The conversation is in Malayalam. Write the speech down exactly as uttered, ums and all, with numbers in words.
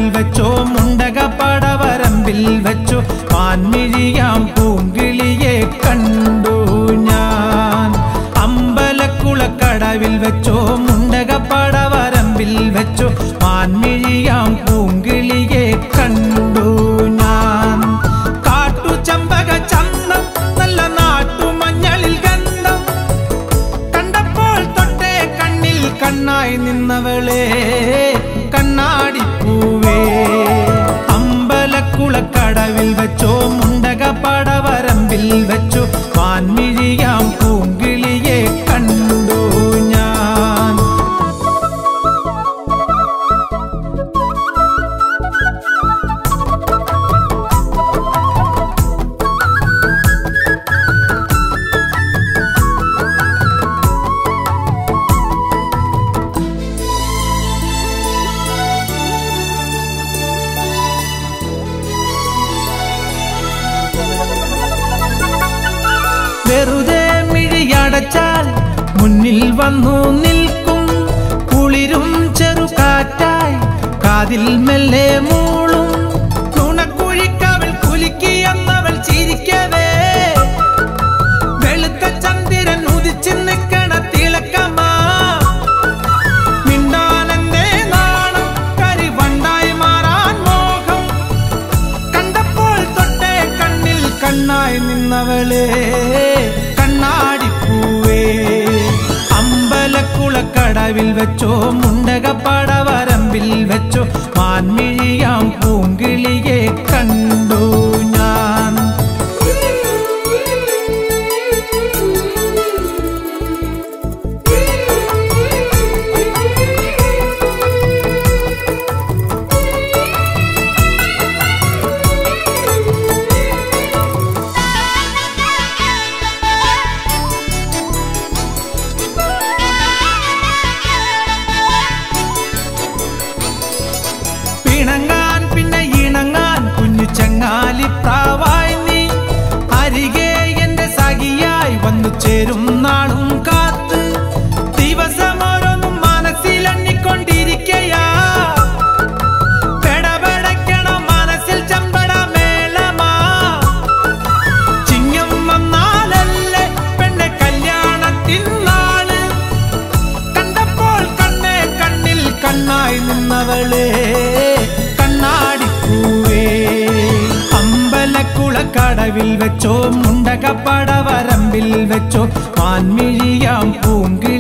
കടവിൽ വെച്ചോ മുണ്ടക പടവരമ്പിൽ വെച്ചോ മാൻമിഴിയാം പൂങ്കിളിയെ കണ്ടു ഞാൻ. അമ്പലക്കുളക്കടവിൽ വെച്ചോ മുണ്ടക പടവരമ്പിൽ വെച്ചോ മാൻമിഴിയാം പൂങ്കിളിയെ കണ്ടു ഞാൻ. കാട്ടു ചമ്പക ചന്തം നല്ല നാട്ടുമഞ്ഞളിൽ ഗന്ധം കണ്ടപ്പോൾ തൊട്ടേ കണ്ണിൽ കണ്ണായി നിന്നവളെ കണ്ണാടിപ്പൂവേ. അമ്പലക്കുളക്കടവിൽ വെച്ചോ മുണ്ടക പടവരമ്പിൽ വെച്ചോ മാൻമിഴിയാം പൂങ്കിളിയെ കണ്ടു ഞാൻ. വെറുതെ മിഴിയടച്ചാൽ മുന്നിൽ വന്നു നിൽക്കും കുളിരും ചെറുകാറ്റായി കാതിൽ മെല്ലെ മൂളും തുണക്കുഴിക്കവൾ കുലുക്കിയെന്നവൾ ചിരിക്കവേ വെളുത്ത ചന്ദ്രൻ ഉദിച്ചു നിൽക്കണ തിളക്കമാ മിണ്ടാനെന്നെ നാണം കരിവണ്ടായി മാറാൻ മോഹം കണ്ടപ്പോൾ തൊട്ടേ കണ്ണിൽ കണ്ണായി നിന്നവളെ കണ്ണാടിപ്പൂവേ. അമ്പലക്കുളക്കടവിൽ വെച്ചോ മുണ്ടക പടവരമ്പിൽ വെച്ചോ മാൻമിഴിയാം പൂങ്കിളിയെ കണ്ടു ഞാൻ. ഇണങ്ങാൻ പിന്നെ ഇണങ്ങാൻ കുഞ്ഞു ചങ്ങാലിപ്രാവായി നീ അരികെ എന്റെ സഖിയായി വന്നു ചേരും നാളും കാത്ത് ദിവസമോരോന്നും മനസ്സിലെണ്ണിക്കൊണ്ടിരിക്കയാ പെടപെടയ്ക്കണ മനസ്സിൽ ചമ്പട മേളമാ ചിങ്ങം വന്നാലല്ലേ പെണ്ണെ കല്യാണത്തിൻ നാള് കണ്ടപ്പോൾ കണ്ണേ കണ്ണിൽ കണ്ണായി നിന്നവളെ കണ്ണാടിപ്പൂവേ. അമ്പലക്കുളക്കടവിൽ വെച്ചോ മുണ്ടക പടവരമ്പിൽ വെച്ചോ മാൻമിഴിയാം പൂങ്കി